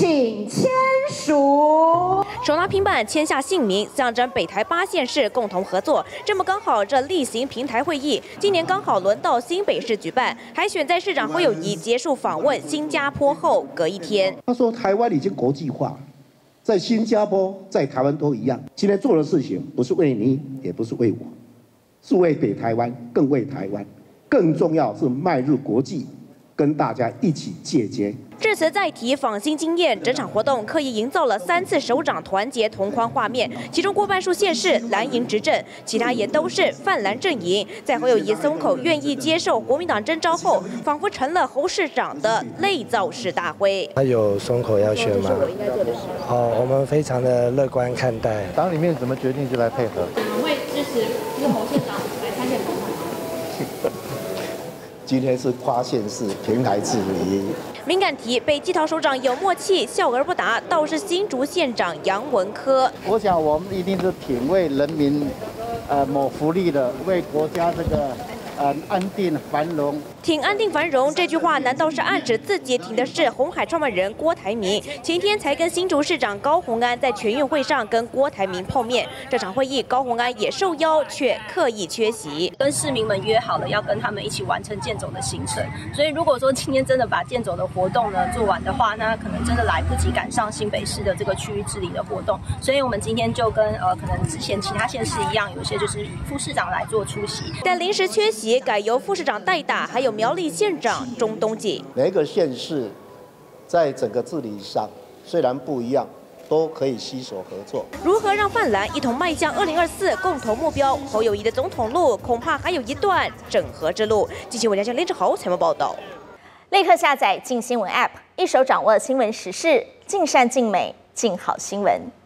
请签署。 手拿平板签下姓名，象征北台8县市共同合作。这么刚好，这例行平台会议今年刚好轮到新北市举办，还选在市长侯友宜结束访问新加坡后隔一天。 他说台湾已经国际化，在新加坡、在台湾都一样。今天做的事情不是为你，也不是为我，是为北台湾，更为台湾。更重要是迈入国际，跟大家一起借鉴。 致辞再提访新经验，整场活动刻意营造了3次首长团结同框画面，其中过半数县市蓝营执政，其他也都是泛蓝阵营。在侯友宜松口愿意接受国民党征召后，仿佛成了侯市长的类造势大会。 他有松口要选吗？ 我应该做的事。 我们非常的乐观看待。 党里面怎么决定就来配合。 我们会支持侯县长来参选总统吗？ 今天是跨县市平台治理。 敏感题，北基桃首长有默契，笑而不答，倒是新竹县长杨文科。 我想我们一定是挺为人民，谋福利的，为国家这个。安定繁荣， 挺安定繁荣这句话，难道是暗指自己挺的是鸿海创办人郭台铭？前天才跟新竹市长高虹安在全运会上跟郭台铭碰面，这场会议高虹安也受邀，却刻意缺席。 跟市民们约好了要跟他们一起完成健走的行程，所以如果说今天真的把健走的活动呢做完的话，那可能真的来不及赶上新北市的这个区域治理的活动，所以我们今天就跟可能之前其他县市一样，有些就是以副市长来做出席， 但临时缺席。改由副市长代打，还有苗栗县长钟东锦。 每一个县市在整个治理上虽然不一样，都可以携手合作。 如何让泛蓝一同迈向2024共同目标？侯友宜的总统路恐怕还有一段整合之路。记者林志豪采访报道。 立刻下载镜新闻 App， 一手掌握新闻时事，尽善尽美，尽好新闻。